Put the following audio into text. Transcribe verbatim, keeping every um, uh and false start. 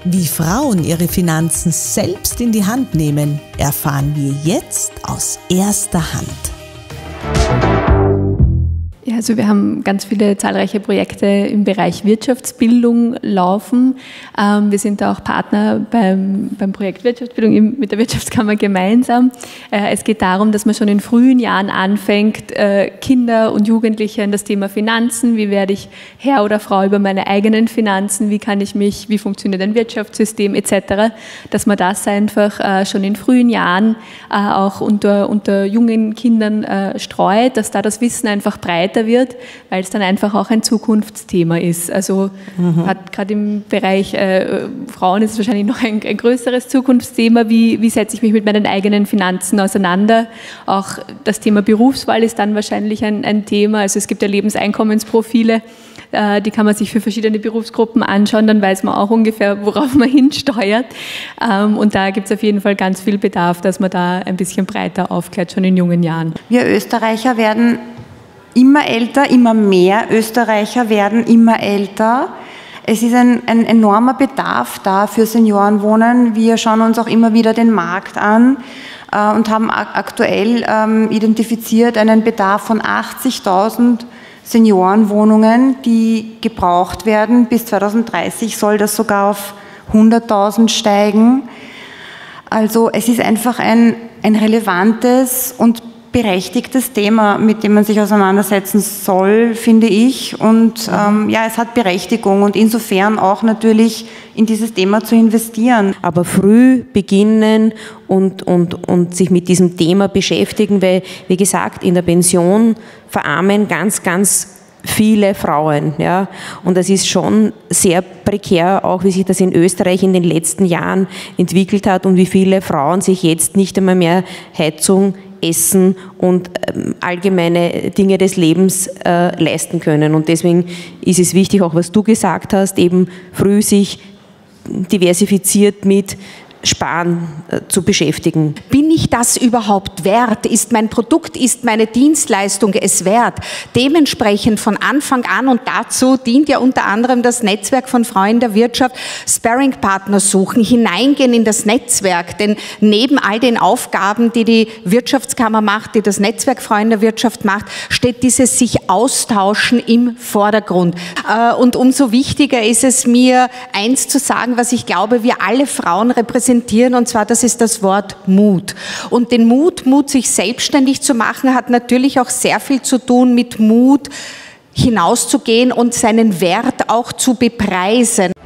Wie Frauen ihre Finanzen selbst in die Hand nehmen, erfahren wir jetzt aus erster Hand. Ja, also wir haben ganz viele zahlreiche Projekte im Bereich Wirtschaftsbildung laufen. Ähm, wir sind auch Partner beim, beim Projekt Wirtschaftsbildung mit der Wirtschaftskammer gemeinsam. Äh, es geht darum, dass man schon in frühen Jahren anfängt, äh, Kinder und Jugendliche in das Thema Finanzen, wie werde ich Herr oder Frau über meine eigenen Finanzen, wie kann ich mich, wie funktioniert ein Wirtschaftssystem et cetera, dass man das einfach äh, schon in frühen Jahren äh, auch unter, unter jungen Kindern äh, streut, dass da das Wissen einfach breiter wird, weil es dann einfach auch ein Zukunftsthema ist. Also mhm. gerade im Bereich äh, Frauen ist es wahrscheinlich noch ein, ein größeres Zukunftsthema, wie, wie setze ich mich mit meinen eigenen Finanzen auseinander. Auch das Thema Berufswahl ist dann wahrscheinlich ein, ein Thema. Also es gibt ja Lebenseinkommensprofile, äh, die kann man sich für verschiedene Berufsgruppen anschauen, dann weiß man auch ungefähr, worauf man hinsteuert. Ähm, und da gibt es auf jeden Fall ganz viel Bedarf, dass man da ein bisschen breiter aufklärt, schon in jungen Jahren. Wir Österreicher werden immer älter, immer mehr Österreicher werden immer älter. Es ist ein, ein enormer Bedarf da für Seniorenwohnen. Wir schauen uns auch immer wieder den Markt an äh, und haben aktuell ähm, identifiziert einen Bedarf von achtzigtausend Seniorenwohnungen, die gebraucht werden. Bis zweitausenddreißig soll das sogar auf hunderttausend steigen. Also es ist einfach ein, ein relevantes und berechtigtes Thema, mit dem man sich auseinandersetzen soll, finde ich. Und ähm, ja, es hat Berechtigung und insofern auch natürlich in dieses Thema zu investieren. Aber früh beginnen und, und, und sich mit diesem Thema beschäftigen, weil, wie gesagt, in der Pension verarmen ganz, ganz viele Frauen, ja, und das ist schon sehr prekär, auch wie sich das in Österreich in den letzten Jahren entwickelt hat und wie viele Frauen sich jetzt nicht einmal mehr Heizung, Essen und ähm, allgemeine Dinge des Lebens äh, leisten können. Und deswegen ist es wichtig, auch was du gesagt hast, eben früh sich diversifiziert mit Sparen äh, zu beschäftigen. Bin ich das überhaupt wert? Ist mein Produkt, ist meine Dienstleistung es wert? Dementsprechend von Anfang an, und dazu dient ja unter anderem das Netzwerk von Frauen in der Wirtschaft, Sparringpartner suchen, hineingehen in das Netzwerk, denn neben all den Aufgaben, die die Wirtschaftskammer macht, die das Netzwerk Frauen in der Wirtschaft macht, steht dieses sich austauschen im Vordergrund. Äh, und umso wichtiger ist es mir, eins zu sagen, was ich glaube, wir alle Frauen repräsentieren, und zwar, das ist das Wort Mut. Und den Mut, Mut, sich selbstständig zu machen, hat natürlich auch sehr viel zu tun mit Mut, hinauszugehen und seinen Wert auch zu bepreisen.